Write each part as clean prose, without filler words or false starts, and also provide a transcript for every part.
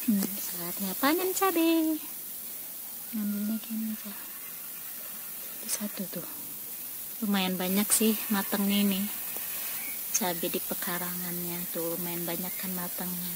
Saatnya panen cabai. Ngambilnya gini aja. Satu tuh. Lumayan banyak sih matangnya ini. Cabai di pekarangannya tuh lumayan banyak kan matangnya.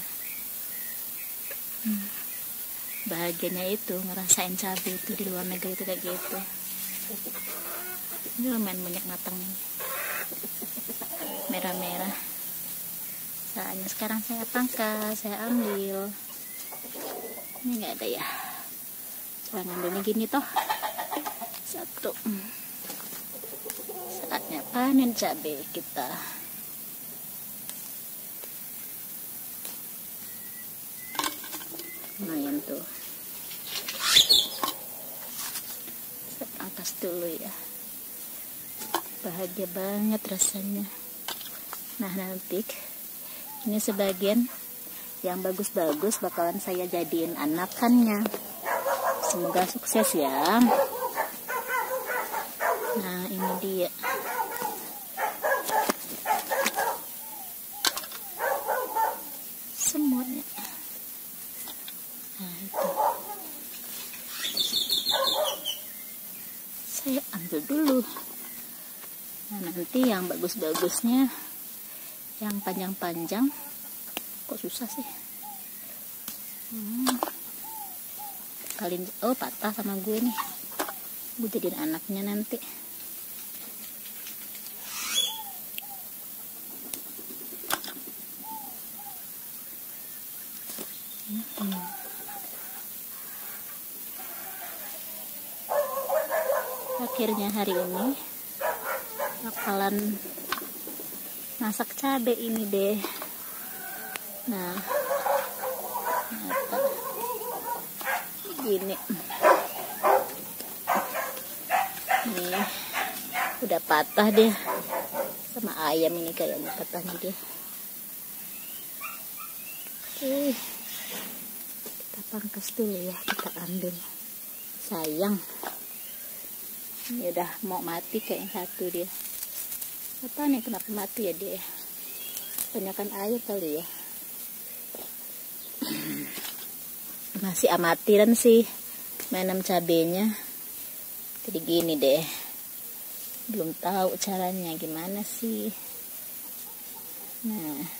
Bahagianya itu ngerasain cabai itu di luar negeri itu kayak gitu. Ini lumayan banyak matangnya. Merah-merah. Saatnya sekarang saya pangkas, saya ambil. Ini nggak ada ya. Cara ngambilnya gini toh. Satu. Saatnya panen cabai kita. Lumayan tuh. Saya angkas dulu ya. Bahagia banget rasanya. Nah nanti ini sebagian yang bagus-bagus bakalan saya jadiin anakannya. Semoga sukses ya. Nah ini dia. Semuanya. Nah itu. Saya ambil dulu. Nah nanti yang bagus-bagusnya, yang panjang-panjang, kok susah sih? Oh patah sama gue nih. Gue jadiin anaknya nanti. Akhirnya hari ini bakalan masak cabai ini deh. Nah gini nih udah patah deh sama ayam ini kayaknya patahnya dia. Oke, kita pangkas dulu ya, kita ambil. Sayang ini udah mau mati kayak yang satu dia. Apa nih, kenapa mati ya dia? Banyakan air kali ya. Masih amatiran sih menanam cabenya. Jadi gini deh. Belum tahu caranya gimana sih. Nah.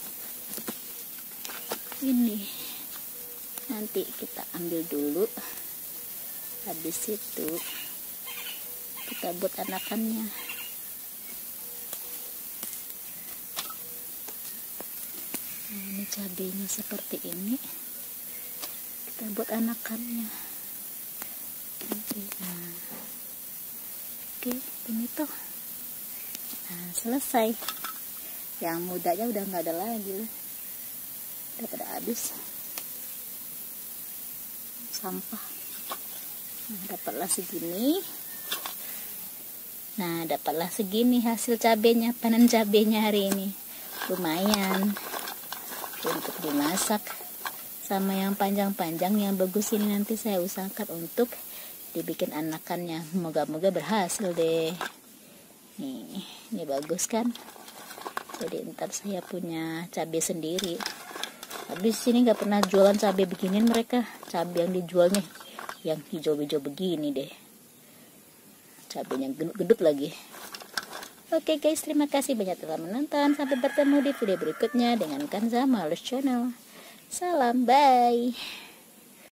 Ini. Nanti kita ambil dulu. Habis itu kita buat anakannya. Nah, ini cabenya seperti ini. Kita buat anakannya. Nah. Oke, ini tuh. Nah, selesai. Yang mudanya udah nggak ada lagi. Udah pada habis. Sampah. Nah, dapatlah segini. Nah, dapatlah segini hasil cabenya, panen cabenya hari ini. Lumayan untuk dimasak. Sama yang panjang-panjang yang bagus ini nanti saya usahakan untuk dibikin anakannya. Moga-moga berhasil deh. Nih, ini bagus kan? Jadi ntar saya punya cabai sendiri. Habis ini nggak pernah jualan cabai beginian mereka. Cabai yang dijualnya yang hijau-hijau begini deh. Cabainya gendut-gendut lagi. Oke guys, terima kasih banyak telah menonton. Sampai bertemu di video berikutnya dengan Kanza Malus Channel. Salam, bye.